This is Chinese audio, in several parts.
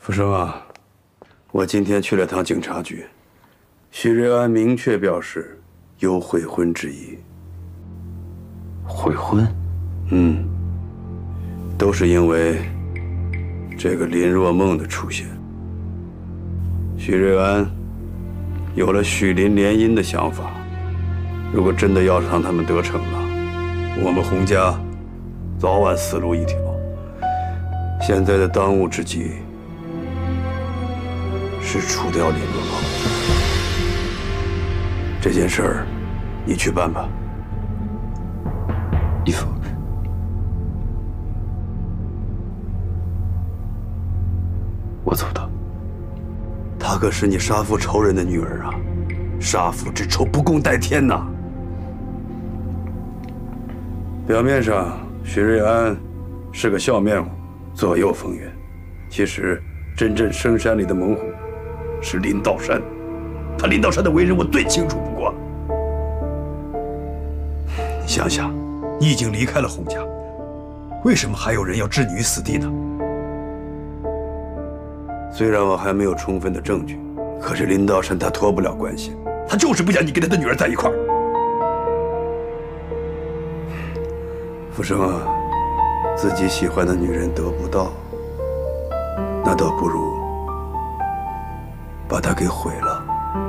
福生啊，我今天去了趟警察局，许瑞安明确表示有悔婚之意。 悔婚？ 都是因为这个林若梦的出现。许瑞安有了许林联姻的想法，如果真的要让他们得逞了，我们洪家早晚死路一条。现在的当务之急是除掉林若梦。这件事儿，你去办吧。 义父，我做不到。 她可是你杀父仇人的女儿啊！杀父之仇，不共戴天呐！表面上，许瑞安是个笑面虎，左右逢源。其实，真正深山里的猛虎是林道山。他林道山的为人，我最清楚不过。你想想，你已经离开了洪家，为什么还有人要置你于死地呢？虽然我还没有充分的证据，可是林道山他脱不了关系，他就是不想你跟他的女儿在一块儿。福生啊，自己喜欢的女人得不到，那倒不如把她给毁了。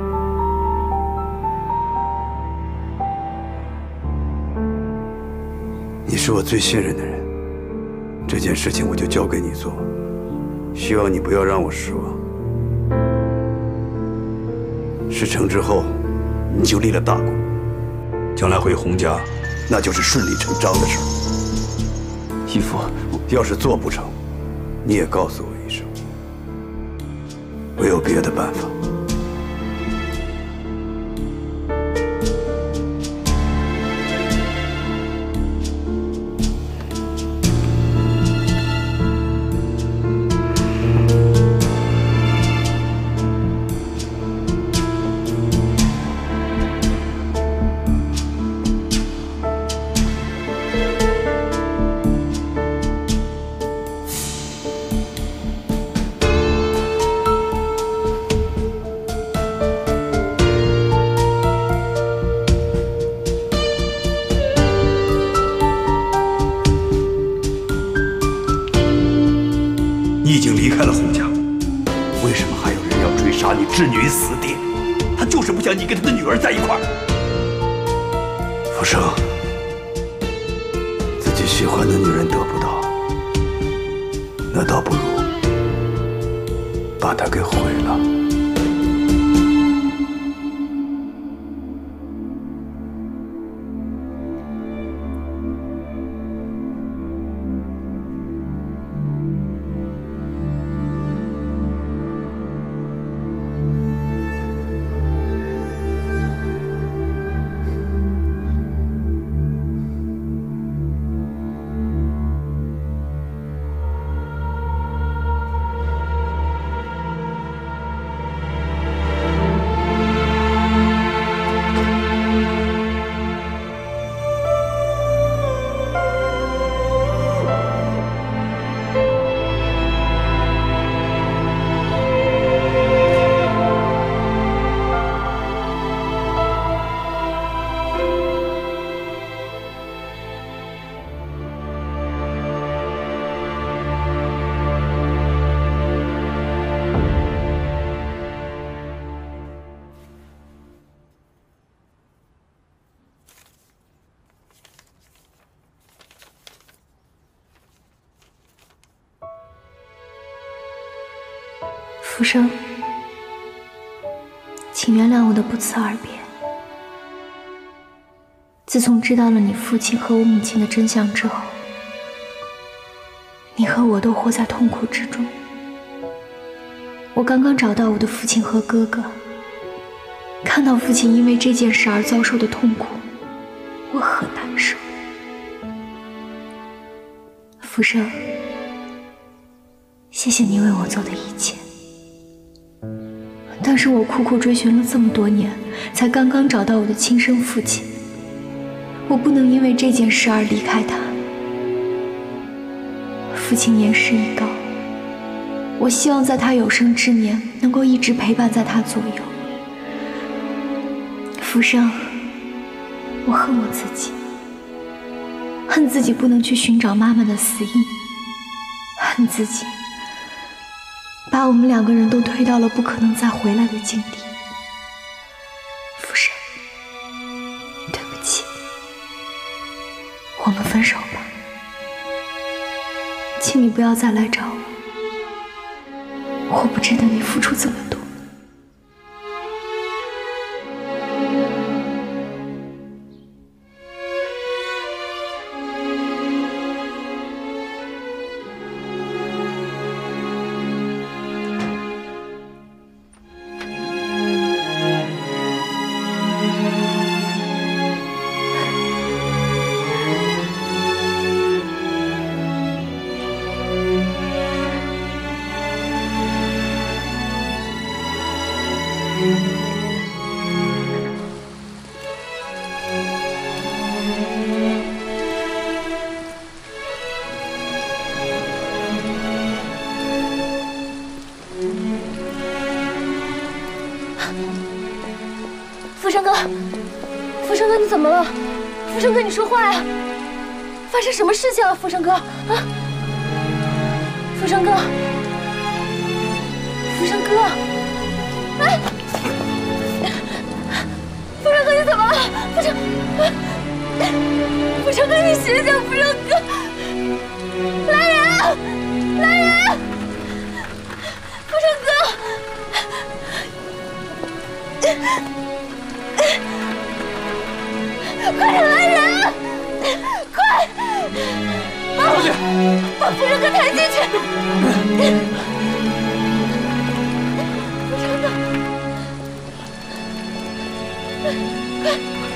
你是我最信任的人，这件事情我就交给你做，希望你不要让我失望。事成之后，你就立了大功，将来回洪家，那就是顺理成章的事儿。 义父， 要是做不成，你也告诉我一声，我有别的办法。你已经离开了洪家，为什么还有人要追杀你，置你于死地？他就是不想你跟他的女儿在一块儿。福生，自己喜欢的女人得不到，那倒不如把她给毁了。 福生，请原谅我的不辞而别。自从知道了你父亲和我母亲的真相之后，你和我都活在痛苦之中。我刚刚找到我的父亲和哥哥，看到父亲因为这件事而遭受的痛苦，我很难受。福生，谢谢你为我做的一切。但是我苦苦追寻了这么多年，才刚刚找到我的亲生父亲。我不能因为这件事而离开他。父亲年事已高， 我希望在他有生之年能够一直陪伴在他左右。浮生，我恨我自己，恨自己不能去寻找妈妈的死因，恨自己把我们2个人都推到了不可能再回来的境地。浮生，对不起，我们分手吧，请你不要再来找我，我不值得你付出这么多。 浮生哥，浮生哥，你怎么了？浮生哥，你说话呀！发生什么事情了，浮生哥？啊，浮生哥，浮生哥，哎，浮生哥，你怎么了？浮生哥，你醒醒！浮生哥，来人，来人！浮生哥。快点来人！快！把浮生哥抬进去！浮生哥，快！